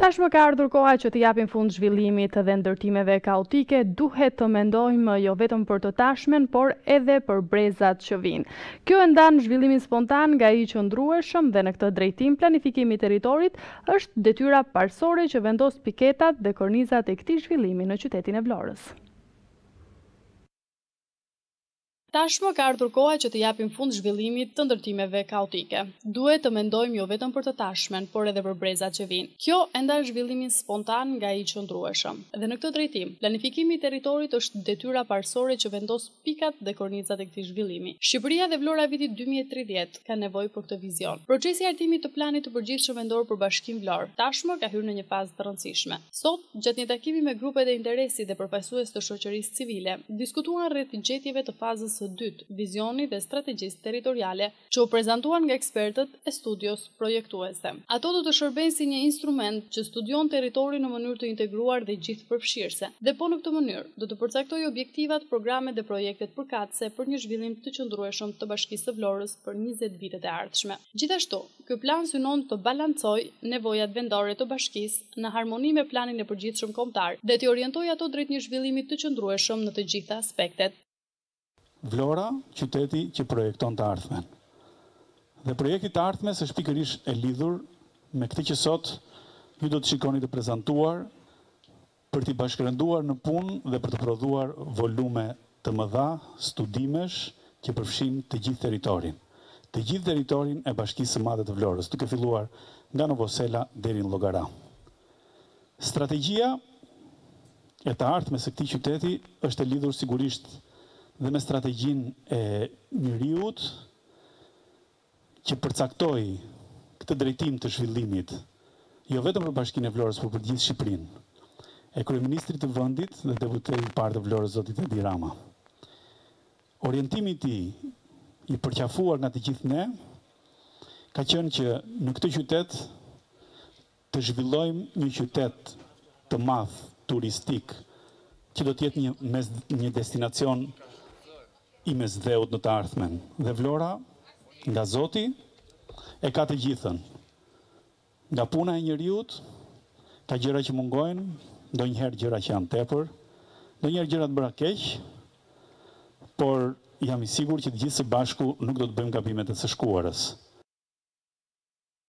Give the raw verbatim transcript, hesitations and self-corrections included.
Tashmë ka ardhur koha që të japim fund zhvillimit dhe ndërtimeve kaotike, duhet të mendojmë jo vetëm për të tashmen, por edhe për brezat që vinë. Kjo e ndan zhvillimin spontan nga i qëndrueshëm dhe në këtë drejtim planifikimi i territorit është detyra parsorë që vendos piketat dhe kornizat e këtij zhvillimi në qytetin e Vlorës. Tashmë ka ardhur koha që të japim fund zhvillimit të ndërtimeve kaotike. Duhet të mendojmë jo vetëm për të tashmen, por edhe për brezat që vinë. Kjo e ndan zhvillimin spontan nga i qëndrueshëm. Dhe në këtë drejtim, planifikimi i territorit është detyra parsorë që vendos pikat dhe kornizat e këtij zhvillimi. Shqipëria dhe Vlora vitit dy mijë e tridhjetë kanë nevojë për këtë vizion. Procesi i hartimit të planit të përgjithshëm vendor për Bashkinë Vlorë tashmë ka hyrë në një fazë të rëndësishme. Sot, gjatë një takimi me grupet e interesit dhe përfaqësues të shoqërisë civile, diskutuan rreth gjetjeve të fazës së dytë, vizioni dhe strategjisë territoriale që u prezantuan nga ekspertët e studios projektuese. Ato do të shërbejnë si një instrument që studion territorin në mënyrë të integruar dhe gjithëpërfshirëse. Dhe po në këtë mënyrë do të përcaktojë objektivat, programet dhe projektet përkatëse për një zhvillim të qëndrueshëm të Bashkisë së Vlorës për njëzet vitet e ardhshme. Gjithashtu, ky plan synon të balancojë nevojat vendore të bashkisë në harmoni me planin e përgjithshëm kombëtar dhe të orientojë ato drejt një zhvillimi të qëndrueshëm në të gjitha aspektet. Vlora, qyteti që projekton të ardhmen. Dhe projekti të ardhmes është pikërisht e lidhur me këtë që sot ju do të shikoni të prezantuar për t'i bashkërënduar në punë dhe për të prodhuar volume të mëdha studimesh që përfshin të gjithë territorin. Të gjithë territorin e Bashkisë së Madhe të Vlorës, duke filluar nga Novosela deri në Llogara. Strategjia e të ardhmes së këtij qyteti është e lidhur sigurisht dhe me strategjinë e njeriut që përcaktoi këtë drejtim të zhvillimit, jo vetëm për Bashkinë e Vlorës, por për gjithë Shqipërinë, e kryeministrit të vendit dhe deputeti i parë të Vlorës, zoti Edi Rama. Orientimi i tij i përqafuar nga të gjithë ne ka qenë që në këtë qytet të zhvillojmë një qytet të madh turistik që do të jetë një, mes, një destinacion i mesdheut në të ardhmen. Dhe Vlora, nga Zoti, e ka të gjithën. Nga puna e njeriut, ka gjëra që mungojnë, ndonjëherë gjëra që janë tepër, ndonjëherë gjëra të bëra keq, por jam i sigurt që të gjithë së bashku nuk do të bëjmë gabimet e së shkuarës.